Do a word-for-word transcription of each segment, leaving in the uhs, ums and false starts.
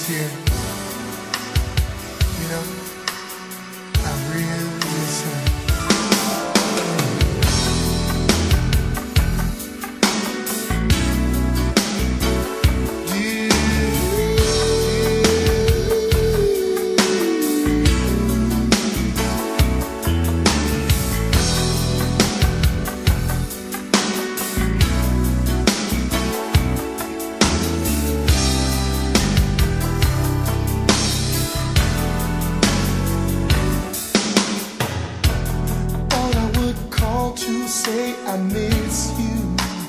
here. You know, I really miss her. To say I miss you,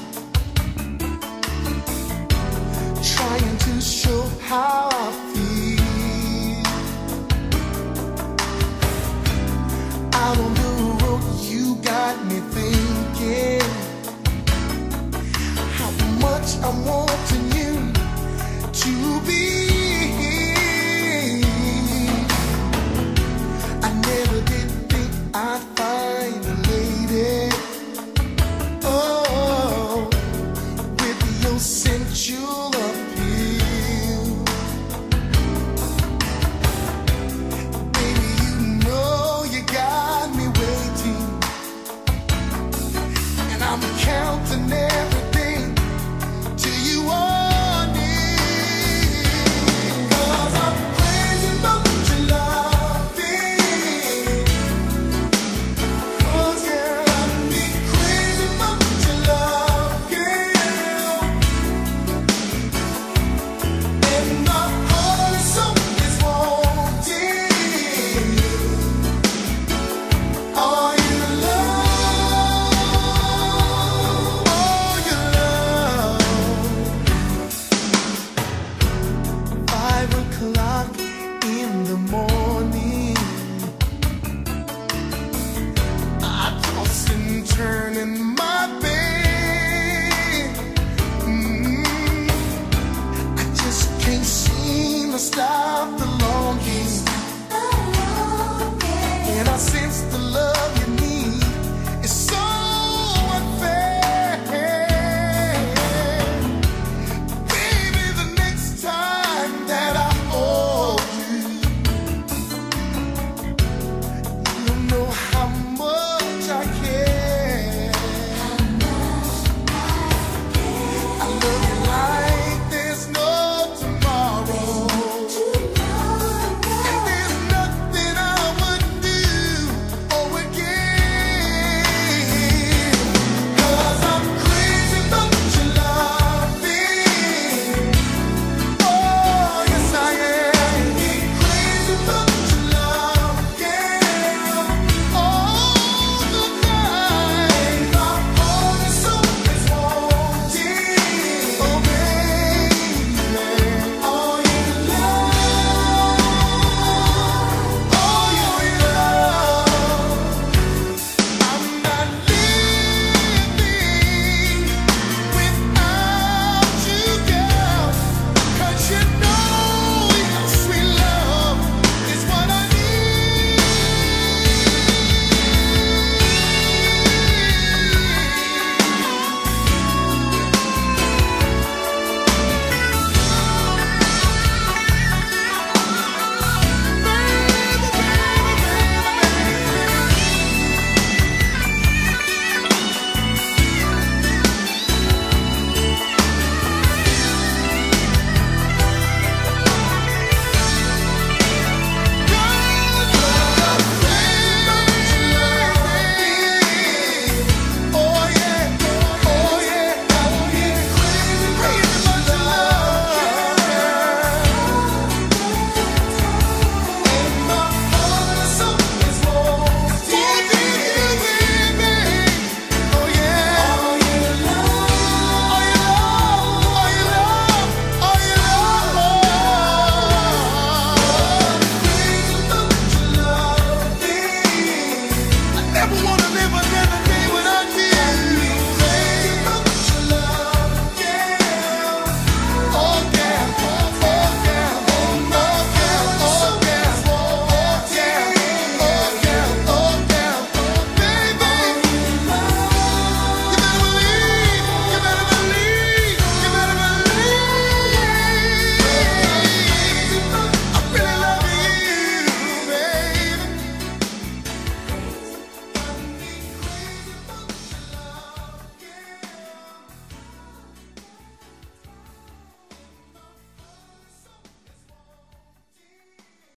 trying to show how I feel. Out on the road, you got me thinking how much I'm wanting you to be. I never did think I'd find a lady, oh, with your sensual appeal. Baby, you know you got me waiting, and I'm counting every